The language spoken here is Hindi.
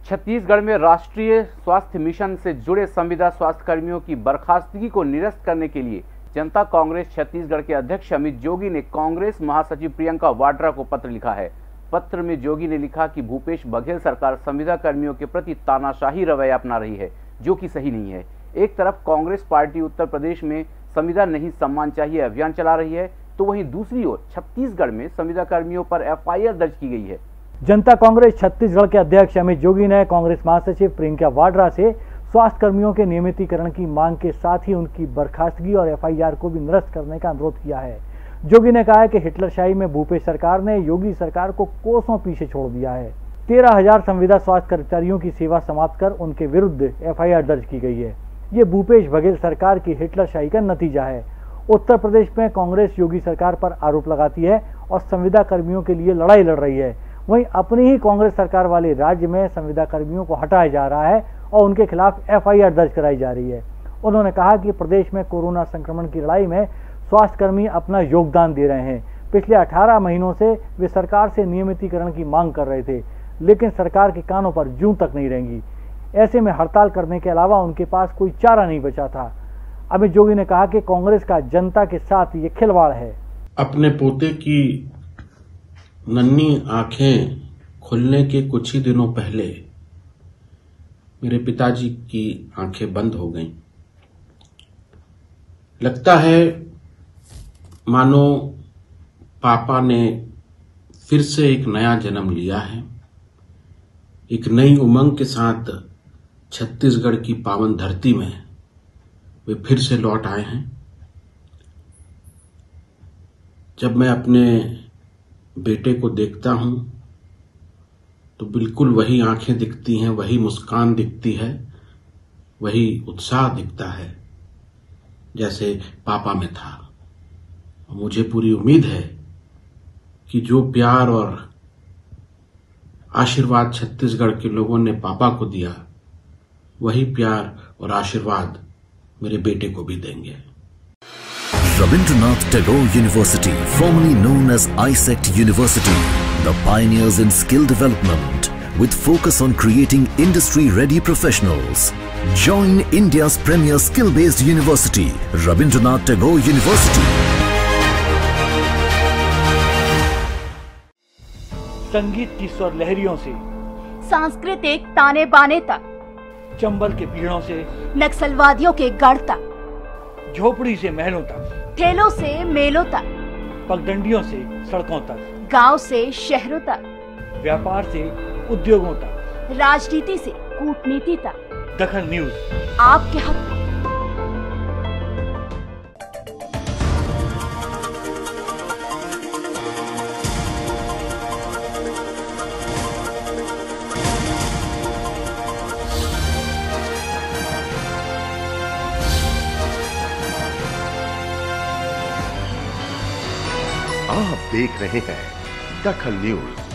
छत्तीसगढ़ में राष्ट्रीय स्वास्थ्य मिशन से जुड़े संविदा स्वास्थ्य कर्मियों की बर्खास्तगी को निरस्त करने के लिए जनता कांग्रेस छत्तीसगढ़ के अध्यक्ष अमित जोगी ने कांग्रेस महासचिव प्रियंका वाड्रा को पत्र लिखा है। पत्र में जोगी ने लिखा कि भूपेश बघेल सरकार संविदा कर्मियों के प्रति तानाशाही रवैया अपना रही है, जो कि सही नहीं है। एक तरफ कांग्रेस पार्टी उत्तर प्रदेश में संविदा नहीं सम्मान चाहिए अभियान चला रही है, तो वहीं दूसरी ओर छत्तीसगढ़ में संविदा कर्मियों पर एफआईआर दर्ज की गई है। जनता कांग्रेस छत्तीसगढ़ के अध्यक्ष अमित जोगी ने कांग्रेस महासचिव प्रियंका वाड्रा से स्वास्थ्य कर्मियों के नियमितीकरण की मांग के साथ ही उनकी बर्खास्तगी और एफआईआर को भी निरस्त करने का अनुरोध किया है। जोगी ने कहा है कि हिटलरशाही में भूपेश सरकार ने योगी सरकार को कोसों पीछे छोड़ दिया है। 13,000 संविदा स्वास्थ्य कर्मचारियों की सेवा समाप्त कर उनके विरुद्ध एफआईआर दर्ज की गई है। ये भूपेश बघेल सरकार की हिटलरशाही का नतीजा है। उत्तर प्रदेश में कांग्रेस योगी सरकार पर आरोप लगाती है और संविदा कर्मियों के लिए लड़ाई लड़ रही है। वहीं अपनी ही कांग्रेस सरकार वाले राज्य में संविदा कर्मियों को हटाया जा रहा है और उनके खिलाफ एफआईआर दर्ज कराई जा रही है। उन्होंने कहा कि प्रदेश में कोरोना संक्रमण की लड़ाई में स्वास्थ्य कर्मी अपना योगदान दे रहे हैं। पिछले 18 महीनों से वे सरकार से नियमितीकरण की मांग कर रहे थे, लेकिन सरकार के कानों पर जूं तक नहीं रेंगी। ऐसे में हड़ताल करने के अलावा उनके पास कोई चारा नहीं बचा था। अमित जोगी ने कहा कि कांग्रेस का जनता के साथ ये खिलवाड़ है। अपने पोते की नन्ही आंखें खुलने के कुछ ही दिनों पहले मेरे पिताजी की आंखें बंद हो गईं। लगता है मानो पापा ने फिर से एक नया जन्म लिया है। एक नई उमंग के साथ छत्तीसगढ़ की पावन धरती में वे फिर से लौट आए हैं। जब मैं अपने बेटे को देखता हूं तो बिल्कुल वही आंखें दिखती हैं, वही मुस्कान दिखती है, वही उत्साह दिखता है जैसे पापा में था। मुझे पूरी उम्मीद है कि जो प्यार और आशीर्वाद छत्तीसगढ़ के लोगों ने पापा को दिया, वही प्यार और आशीर्वाद मेरे बेटे को भी देंगे। Rabindranath Tagore University, formerly known as ISECT University, the pioneers in skill development with focus on creating industry-ready professionals. Join India's premier skill-based university, Rabindranath Tagore University. संगीत की स्वर लहरियों से सांस्कृतिक ताने बाने तक, चंबल के पीड़ों से नक्सलवादियों के गढ़ तक, झोपड़ी से महलों तक, ठेलों से मेलों तक, पगडंडियों से सड़कों तक, गांव से शहरों तक, व्यापार से उद्योगों तक, राजनीति से कूटनीति तक, दखल न्यूज आपके हक में। आप देख रहे हैं दखल न्यूज।